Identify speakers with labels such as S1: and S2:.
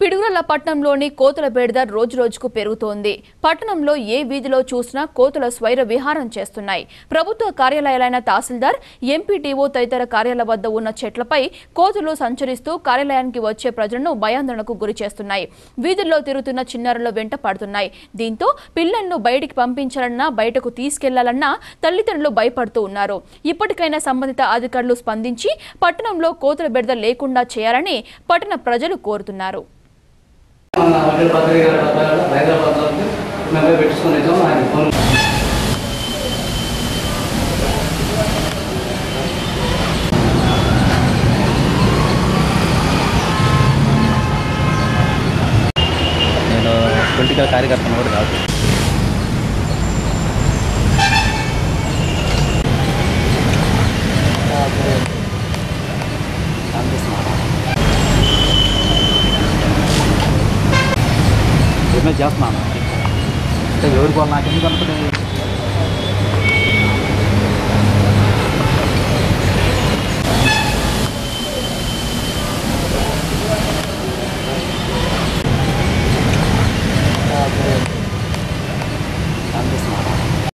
S1: పిడుగురాళ్ల పట్టణంలోని కోతుల బెడద రోజురోజుకు పెరుగుతోంది. పట్టణంలో ఏ వీధిలో చూసినా కోతుల స్వైర విహారం చేస్తున్నాయి. ప్రభుత్వ కార్యాలయాలైన తహసీల్దార్, ఎంపీటీఓ తదితర కార్యాలయాల వద్ద ఉన్న చెట్లపై కోతులు సంచరిస్తూ కార్యాలయానికి వచ్చే ప్రజలను భయాందోళనకు గురి చేస్తున్నాయి. వీధుల్లో తిరుగుతున్న చిన్నారుల వెంట పడుతున్నాయి. దీంతో పిల్లలను బయటికి పంపించాలన్నా, బయటకు తీసుకెళ్లాలన్నా తల్లిదండ్రులు భయపడుతూ ఉన్నారు. ఇప్పటికైనా సంబంధిత అధికారులు స్పందించి పట్టణంలో కోతుల బెడద లేకుండా చేయాలని పట్టణ ప్రజలు కోరుతున్నారు.
S2: నేను పొలిటికల్ కార్యకర్తను కూడా కాదు. చేస్తున్నాను అంటే ఎవరికి వాళ్ళు నాకు ఎందుకు అనుకుంటుంది.